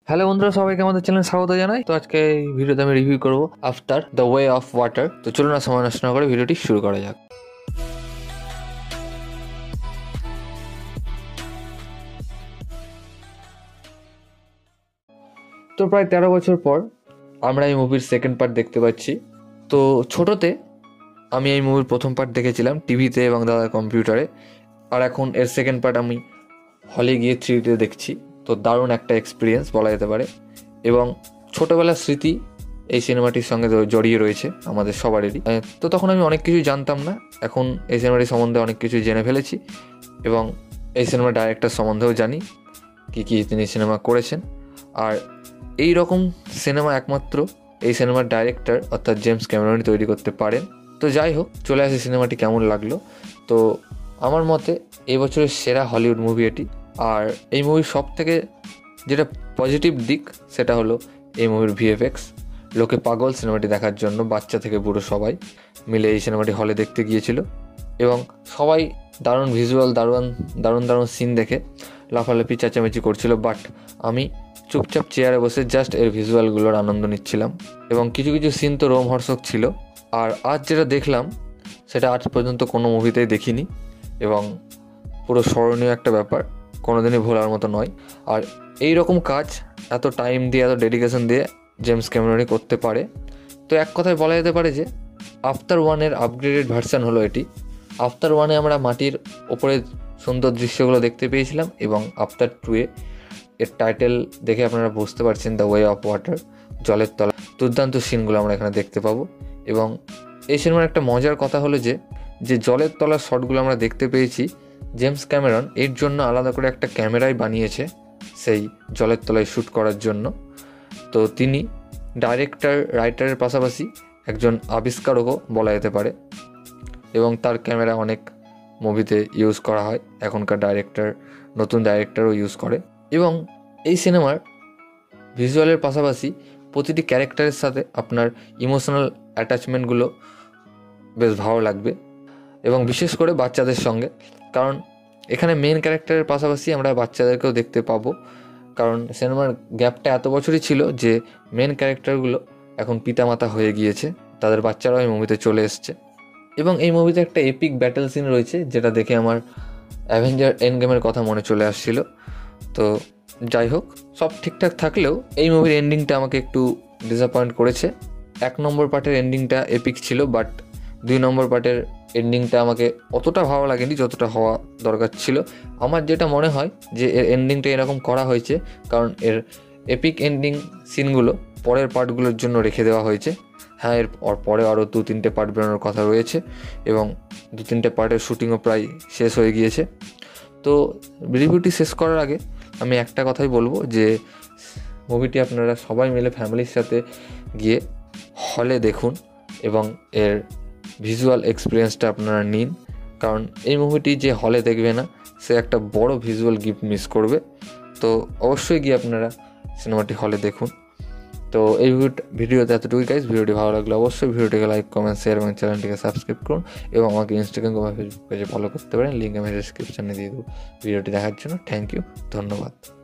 Hello বন্ধুরা, সবাইকে আমাদের চ্যানেল স্বাগত জানাই। তো আজকে এই ভিডিওতে আমি রিভিউ করব after the way of water. তো চলুন না সময় নষ্ট না করে ভিডিওটি শুরু করা যাক। তো প্রায় 13 বছর পর আমরা এই মুভির সেকেন্ড পার্ট দেখতে পাচ্ছি। তো ছোটোতে আমি এই মুভির প্রথম পার্ট দেখেছিলাম টিভিতে এবং দাদার কম্পিউটারে, আর এখন এর সেকেন্ড পার্ট আমি হলে গিয়ে 3D দেখছি। তো দারুণ একটা এক্সপিরিয়েন্স বলা যেতে পারে, এবং ছোটোবেলার স্মৃতি এই সিনেমাটির সঙ্গে জড়িয়ে রয়েছে আমাদের সবারই। তো তখন আমি অনেক কিছুই জানতাম না, এখন এই সিনেমাটির সম্বন্ধে অনেক কিছু জেনে ফেলেছি, এবং এই সিনেমার ডাইরেক্টর সম্বন্ধেও জানি কী তিনি সিনেমা করেছেন। আর এই রকম সিনেমা একমাত্র এই সিনেমার ডাইরেক্টর অর্থাৎ জেমস ক্যামেরনই তৈরি করতে পারেন। তো যাই হোক, চলে আসে সিনেমাটি কেমন লাগলো। তো আমার মতে এই বছরের সেরা হলিউড মুভি এটি। আর এই মুভির সব থেকে যেটা পজিটিভ দিক সেটা হলো এই মুভির ভিএফএক্স। লোকে পাগল সিনেমাটি দেখার জন্য, বাচ্চা থেকে বুড়ো সবাই মিলে এই সিনেমাটি হলে দেখতে গিয়েছিল, এবং সবাই দারুণ ভিজুয়াল, দারুণ সিন দেখে লাফালাফি চেঁচামেচি করছিল। বাট আমি চুপচাপ চেয়ারে বসে জাস্ট এর ভিজুয়ালগুলোর আনন্দ নিচ্ছিলাম, এবং কিছু কিছু সিন তো রোমহর্ষক ছিল। আর আজ যেটা দেখলাম সেটা আজ পর্যন্ত কোনো মুভিতেই দেখিনি, এবং পুরো স্মরণীয় একটা ব্যাপার, কোনোদিনই ভোলার মতো নয়। আর এই রকম কাজ এত টাইম দিয়ে, এত ডেডিকেশন দিয়ে জেমস ক্যামেরনই করতে পারে। তো এক কথায় বলা যেতে পারে যে আফটার ওয়ানের আপগ্রেডেড ভার্সান হলো এটি। আফটার ওয়ানে আমরা মাটির ওপরে সুন্দর দৃশ্যগুলো দেখতে পেয়েছিলাম, এবং আফটার টুয়ে এর টাইটেল দেখে আপনারা বুঝতে পারছেন দ্য ওয়ে অফ ওয়াটার, জলের তলা, দুর্দান্ত সিনগুলো আমরা এখানে দেখতে পাবো। এবং এই সিনেমার একটা মজার কথা হলো যে জলের তলার শটগুলো আমরা দেখতে পেয়েছি, জেমস ক্যামেরন এর জন্য আলাদা করে একটা ক্যামেরাই বানিয়েছে সেই জলের তলায় শ্যুট করার জন্য। তো তিনি ডাইরেক্টর, রাইটারের পাশাপাশি একজন আবিষ্কারকও বলা যেতে পারে, এবং তার ক্যামেরা অনেক মুভিতে ইউজ করা হয়। এখনকার নতুন ডাইরেক্টরও ইউজ করে। এবং এই সিনেমার ভিজুয়ালের পাশাপাশি প্রতিটি ক্যারেক্টারের সাথে আপনার ইমোশনাল অ্যাটাচমেন্টগুলো বেশ ভালো লাগবে, এবং বিশেষ করে বাচ্চাদের সঙ্গে, কারণ এখানে মেন ক্যারেক্টারের পাশাপাশি আমরা বাচ্চাদেরকেও দেখতে পাবো। কারণ সিনেমার গ্যাপটা এত বছরই ছিল যে মেন ক্যারেক্টারগুলো এখন পিতামাতা হয়ে গিয়েছে, তাদের বাচ্চারাও এই মুভিতে চলে এসছে। এবং এই মুভিতে একটা এপিক ব্যাটেল সিন রয়েছে, যেটা দেখে আমার অ্যাভেঞ্জার এন্ড গেমের কথা মনে চলে আসছিল। তো যাই হোক, সব ঠিকঠাক থাকলেও এই মুভির এন্ডিংটা আমাকে একটু ডিসঅ্যাপয়েন্ট করেছে। 1 নম্বর পার্টের এন্ডিংটা এপিক ছিল, বাট 2 নম্বর পার্টের এন্ডিংটা আমাকে অতটা ভালো লাগেনি যতটা হওয়া দরকার ছিল। আমার যেটা মনে হয় যে এর এন্ডিংটা এরকম করা হয়েছে কারণ এর এপিক এন্ডিং সিনগুলো পরের পার্টগুলোর জন্য রেখে দেওয়া হয়েছে। হ্যাঁ, এর পরে আরও 2-3টে পার্ট বেরোনোর কথা রয়েছে, এবং 2-3টে পার্টের শ্যুটিংও প্রায় শেষ হয়ে গিয়েছে। তো রিভিউটি শেষ করার আগে আমি একটা কথাই বলবো যে মুভিটি আপনারা সবাই মিলে ফ্যামিলির সাথে গিয়ে হলে দেখুন, এবং এর ভিজুয়াল এক্সপিরিয়েন্সটা আপনারা নিন। কারণ এই মুভিটি যে হলে দেখবে না, সে একটা বড় ভিজুয়াল গিফট মিস করবে। তো অবশ্যই গিয়ে আপনারা সিনেমাটি হলে দেখুন। তো এই ভিডিওতে এতটুকুই গাইস। ভিডিওটি ভালো লাগলে অবশ্যই ভিডিওটিকে লাইক, কমেন্ট, শেয়ার এবং চ্যানেলটিকে সাবস্ক্রাইব করুন, এবং আমাকে ইনস্টাগ্রাম বা ফেসবুক পেজে ফলো করতে পারেন। লিঙ্ক আমি ডেসক্রিপশানে দিয়ে দেবো। ভিডিওটি দেখার জন্য থ্যাংক ইউ, ধন্যবাদ।